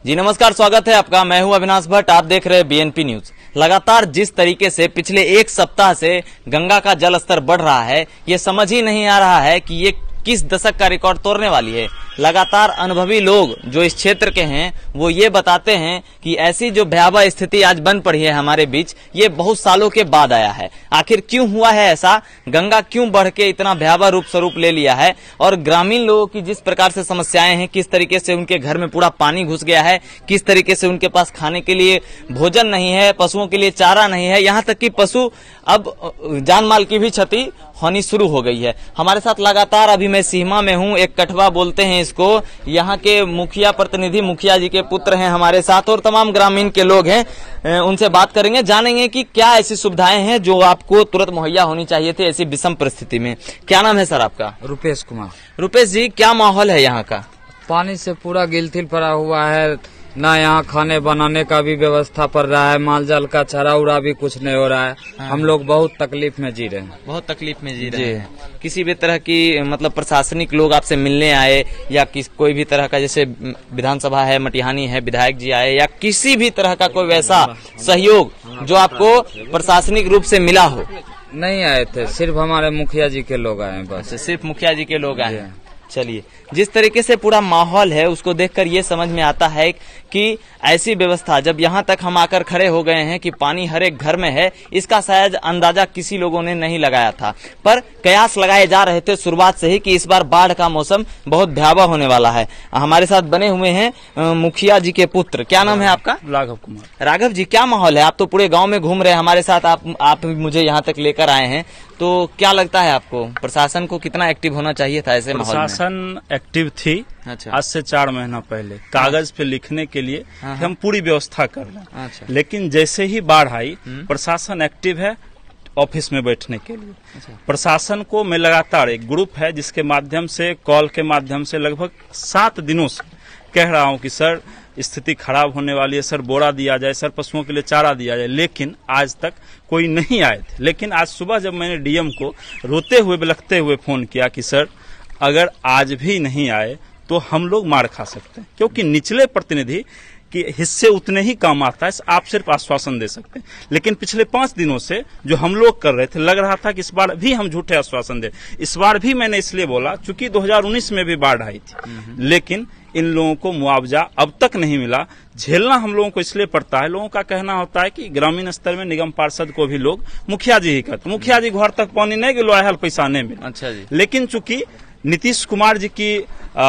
जी नमस्कार, स्वागत है आपका। मैं हूं अविनाश भट्ट, आप देख रहे हैं बीएनपी न्यूज। लगातार जिस तरीके से पिछले एक सप्ताह से गंगा का जल स्तर बढ़ रहा है, ये समझ ही नहीं आ रहा है कि ये किस दशक का रिकॉर्ड तोड़ने वाली है। लगातार अनुभवी लोग जो इस क्षेत्र के हैं वो ये बताते हैं कि ऐसी जो भयावह स्थिति आज बन पड़ी है हमारे बीच, ये बहुत सालों के बाद आया है। आखिर क्यों हुआ है ऐसा? गंगा क्यों बढ़ के इतना भयावह रूप स्वरूप ले लिया है? और ग्रामीण लोगों की जिस प्रकार से समस्याएं हैं, किस तरीके से उनके घर में पूरा पानी घुस गया है, किस तरीके से उनके पास खाने के लिए भोजन नहीं है, पशुओं के लिए चारा नहीं है, यहाँ तक कि पशु अब जान माल की भी क्षति होनी शुरू हो गई है। हमारे साथ लगातार अभी मैं सीमा में हूँ, एक कठवा बोलते हैं इसको, यहाँ के मुखिया प्रतिनिधि, मुखिया जी के पुत्र हैं हमारे साथ और तमाम ग्रामीण के लोग हैं। उनसे बात करेंगे, जानेंगे कि क्या ऐसी सुविधाएं हैं जो आपको तुरंत मुहैया होनी चाहिए थी ऐसी विषम परिस्थिति में। क्या नाम है सर आपका? रुपेश कुमार। रुपेश जी, क्या माहौल है यहाँ का? पानी से पूरा गिलथिल पड़ा हुआ है, ना यहाँ खाने बनाने का भी व्यवस्था पड़ रहा है, माल जाल का चारा उड़ा भी कुछ नहीं हो रहा है। हम लोग बहुत तकलीफ में जी रहे हैं। बहुत तकलीफ में जी रहे हैं। किसी भी तरह की मतलब प्रशासनिक लोग आपसे मिलने आए या कोई भी तरह का, जैसे विधानसभा है, मटिहानी है, विधायक जी आए या किसी भी तरह का कोई वैसा सहयोग जो आपको प्रशासनिक रूप से मिला हो? नहीं आए थे, सिर्फ हमारे मुखिया जी के लोग आए बस। सिर्फ मुखिया जी के लोग आए। चलिए, जिस तरीके से पूरा माहौल है उसको देखकर ये समझ में आता है कि ऐसी व्यवस्था जब यहाँ तक हम आकर खड़े हो गए हैं कि पानी हर एक घर में है, इसका शायद अंदाजा किसी लोगों ने नहीं लगाया था। पर कयास लगाए जा रहे थे शुरुआत से ही कि इस बार बाढ़ का मौसम बहुत भयावह होने वाला है। हमारे साथ बने हुए हैं मुखिया जी के पुत्र। क्या नाम है आपका? राघव कुमार। राघव जी, क्या माहौल है? आप तो पूरे गाँव में घूम रहे हैं, हमारे साथ आप मुझे यहाँ तक लेकर आए हैं, तो क्या लगता है आपको प्रशासन को कितना एक्टिव होना चाहिए था ऐसे माहौल में? प्रशासन एक्टिव थी। अच्छा। आज से 4 महीना पहले कागज पे लिखने के लिए हम पूरी व्यवस्था कर रहे हैं। अच्छा। लेकिन जैसे ही बाढ़ आई, प्रशासन एक्टिव है ऑफिस में बैठने के लिए। अच्छा। प्रशासन को मैं लगातार, एक ग्रुप है जिसके माध्यम से, कॉल के माध्यम से लगभग 7 दिनों से कह रहा हूं कि सर स्थिति खराब होने वाली है, सर बोरा दिया जाए, सर पशुओं के लिए चारा दिया जाए, लेकिन आज तक कोई नहीं आए थे। लेकिन आज सुबह जब मैंने डीएम को रोते हुए बिलखते हुए फोन किया कि सर अगर आज भी नहीं आए तो हम लोग मार खा सकते हैं, क्योंकि निचले प्रतिनिधि कि हिस्से उतने ही काम आता है, आप सिर्फ आश्वासन दे सकते हैं। लेकिन पिछले 5 दिनों से जो हम लोग कर रहे थे, लग रहा था कि इस बार भी हम झूठे आश्वासन दे। इस बार भी मैंने इसलिए बोला चूंकि 2019 में भी बाढ़ आई थी, लेकिन इन लोगों को मुआवजा अब तक नहीं मिला। झेलना हम लोगों को इसलिए पड़ता है, लोगों का कहना होता है कि ग्रामीण स्तर में निगम पार्षद को भी लोग मुखिया जी ही कहते, मुखिया जी घर तक पानी नहीं गिलो आयल, पैसा नहीं मिला। अच्छा जी। लेकिन चूंकि नीतीश कुमार जी की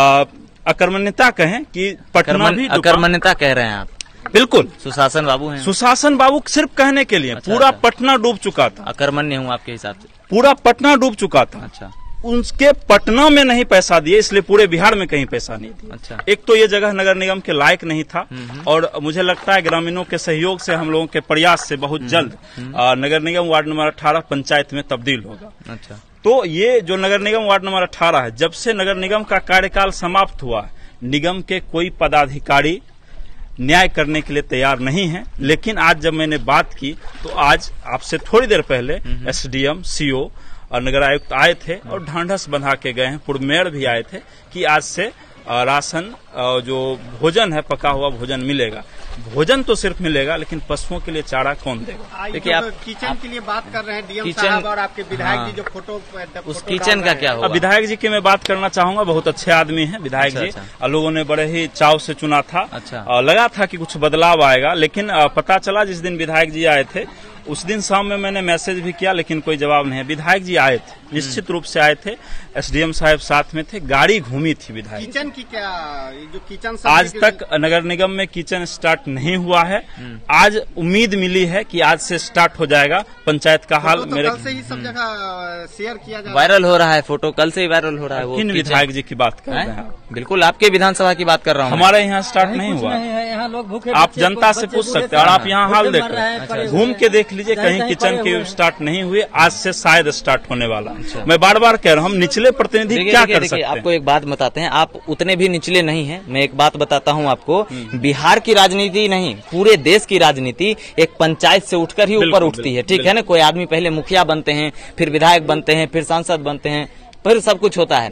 अकर्मण्यता कहें कि पटना भी अकर्मण्यता कह रहे हैं आप? बिल्कुल। सुशासन बाबू हैं। सुशासन बाबू सिर्फ कहने के लिए। अच्छा, पूरा अच्छा। पटना डूब चुका था। अकर्मण्य हूँ आपके हिसाब से? पूरा पटना डूब चुका था। अच्छा। उनके पटना में नहीं पैसा दिए, इसलिए पूरे बिहार में कहीं पैसा नहीं दिया। अच्छा। एक तो ये जगह नगर निगम के लायक नहीं था, और मुझे लगता है ग्रामीणों के सहयोग से, हम लोगों के प्रयास से बहुत जल्द नगर निगम वार्ड नंबर 18 पंचायत में तब्दील होगा। अच्छा। तो ये जो नगर निगम वार्ड नंबर 18 है, जब से नगर निगम का कार्यकाल समाप्त हुआ है, निगम के कोई पदाधिकारी न्याय करने के लिए तैयार नहीं है। लेकिन आज जब मैंने बात की तो आज आपसे थोड़ी देर पहले एसडीएम, सीओ और नगर आयुक्त आए थे और ढांढस बंधा के गए हैं। पूर्व मेयर भी आए थे कि आज से राशन, जो भोजन है, पका हुआ भोजन मिलेगा। भोजन तो सिर्फ मिलेगा, लेकिन पशुओं के लिए चारा कौन देगा? देखिए, आप किचन के लिए बात कर रहे हैं डीएम साहब और आपके विधायक जी जो फोटो उस किचन का क्या होगा? विधायक जी की मैं बात करना चाहूंगा, बहुत अच्छे आदमी हैं विधायक जी। लोगों ने बड़े ही चाव से चुना था। अच्छा। लगा था कि कुछ बदलाव आएगा, लेकिन पता चला जिस दिन विधायक जी आए थे उस दिन शाम में मैंने मैसेज भी किया, लेकिन कोई जवाब नहीं है। विधायक जी आए थे, निश्चित रूप से आए थे, एसडीएम साहब साथ में थे, गाड़ी घूमी थी विधायक। किचन की क्या, जो किचन आज तक नगर निगम में किचन स्टार्ट नहीं हुआ है। आज उम्मीद मिली है कि आज से स्टार्ट हो जाएगा। पंचायत का हाल तो मेरे कल से ही सब जगह शेयर किया जा, वायरल हो रहा है फोटो, कल से ही वायरल हो रहा है। वो इन विधायक जी की बात कर रहे हैं? बिल्कुल, आपके विधानसभा की बात कर रहा हूँ। हमारे यहाँ स्टार्ट नहीं हुआ। यहाँ लोग भूखे, आप जनता से पूछ सकते हैं, और आप यहाँ हाल देख रहे हैं, घूम के देख लीजिए, कहीं किचन के स्टार्ट नहीं हुए। आज से शायद स्टार्ट होने वाला। मैं बार बार कह रहा हूँ, हम निचले प्रतिनिधि क्या कर सकते हैं? आपको एक बात बताते हैं, आप उतने भी निचले नहीं हैं। मैं एक बात बताता हूँ आपको, बिहार की राजनीति नहीं, पूरे देश की राजनीति एक पंचायत से उठकर ही ऊपर उठती है, ठीक है ना? कोई आदमी पहले मुखिया बनते हैं, फिर विधायक बनते हैं, फिर सांसद बनते हैं, फिर सब कुछ होता है।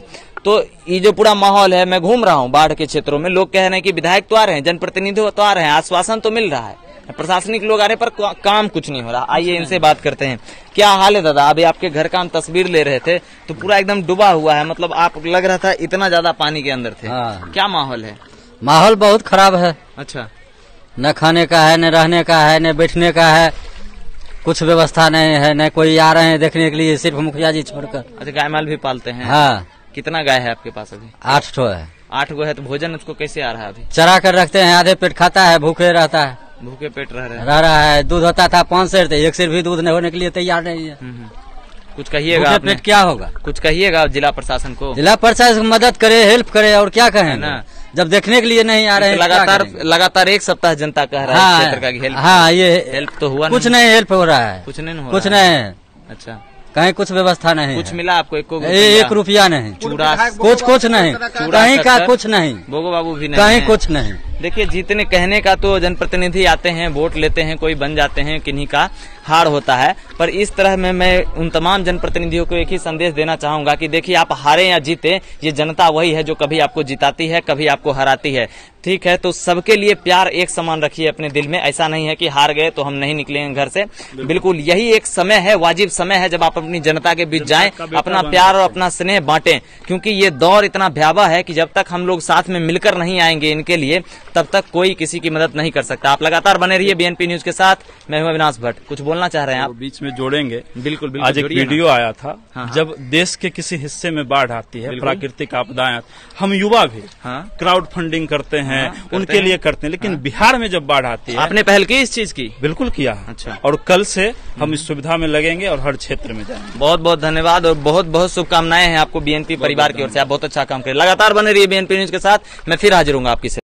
तो ये जो पूरा माहौल है, मैं घूम रहा हूँ बाढ़ के क्षेत्रों में, लोग कह रहे हैं कि विधायक तो आ रहे हैं, जनप्रतिनिधि तो आ रहे हैं, आश्वासन तो मिल रहा है, प्रशासनिक लोग आ रहे पर काम कुछ नहीं हो रहा। आइए इनसे बात करते हैं। क्या हाल है दादा? अभी आपके घर का हम तस्वीर ले रहे थे तो पूरा एकदम डूबा हुआ है, मतलब आप लग रहा था इतना ज्यादा पानी के अंदर थे। हाँ। क्या माहौल है? माहौल बहुत खराब है। अच्छा, न खाने का है, न रहने का है, न बैठने का है, कुछ व्यवस्था नहीं है, न कोई आ रहे हैं देखने के लिए, सिर्फ मुखिया जी छोड़कर। अच्छा, गाय माल भी पालते हैं? हाँ। कितना गाय है आपके पास अभी? 8 ठो है। 8 गो है, तो भोजन उसको कैसे आ रहा है? अभी चरा कर रखते हैं, आधे पेट खाता है, भूखे रहता है, भूखे पेट रह रहा है। दूध होता था 5 सेर, 1 सेर भी दूध नहीं होने के लिए तैयार नहीं है। कुछ कहिएगा भूखे आपने? पेट क्या होगा? कुछ कहिएगा आप जिला प्रशासन को? जिला प्रशासन मदद करे, हेल्प करे, और क्या कहें ना, जब देखने के लिए नहीं आ रहे हैं। लगातार 1 सप्ताह जनता कह रहा है क्षेत्र का हेल्प। हाँ, ये हेल्प तो हुआ कुछ नहीं, हेल्प हो रहा है, कुछ नहीं हो कुछ रहा है। नहीं। अच्छा, कहीं कुछ व्यवस्था नहीं कुछ है। मिला आपको? 1 रुपया नहीं, चूड़ा कुछ नहीं, कहीं का कुछ नहीं, बोगो बाबू भी नहीं कहीं है। कुछ नहीं। देखिए, जीतने कहने का तो जनप्रतिनिधि आते हैं, वोट लेते हैं, कोई बन जाते हैं, किन्हीं का हार होता है, पर इस तरह में मैं उन तमाम जनप्रतिनिधियों को एक ही संदेश देना चाहूंगा कि देखिए, आप हारे या जीते, ये जनता वही है जो कभी आपको जिताती है, कभी आपको हराती है। ठीक है, तो सबके लिए प्यार एक समान रखिए अपने दिल में। ऐसा नहीं है कि हार गए तो हम नहीं निकलेंगे घर से। बिल्कुल यही एक समय है, वाजिब समय है, जब आप अपनी जनता के बीच जाएं, अपना प्यार और अपना स्नेह बांटें, क्योंकि ये दौर इतना भयावह है कि जब तक हम लोग साथ में मिलकर नहीं आएंगे इनके लिए, तब तक कोई किसी की मदद नहीं कर सकता। आप लगातार बने रहिए बीएनपी न्यूज के साथ। मैं हूं अविनाश भट्ट। कुछ बोलना चाह रहे हैं आप? बीच में जोड़ेंगे। बिल्कुल बिल्कुल। आज एक वीडियो आया था, हाँ। जब देश के किसी हिस्से में बाढ़ आती है, प्राकृतिक आपदाएं, हम युवा भी क्राउड फंडिंग करते हैं, उनके लिए करते हैं, लेकिन बिहार में जब बाढ़ आती है, आपने पहल की इस चीज की? बिल्कुल किया। अच्छा, और कल से हम इस सुविधा में लगेंगे और हर क्षेत्र में जाएंगे। बहुत बहुत धन्यवाद और बहुत बहुत शुभकामनाएं हैं आपको बीएनपी परिवार की ओर से। आप बहुत अच्छा काम करें। लगातार बने रहिए बीएनपी न्यूज के साथ। मैं फिर हाजिर हूँ आपकी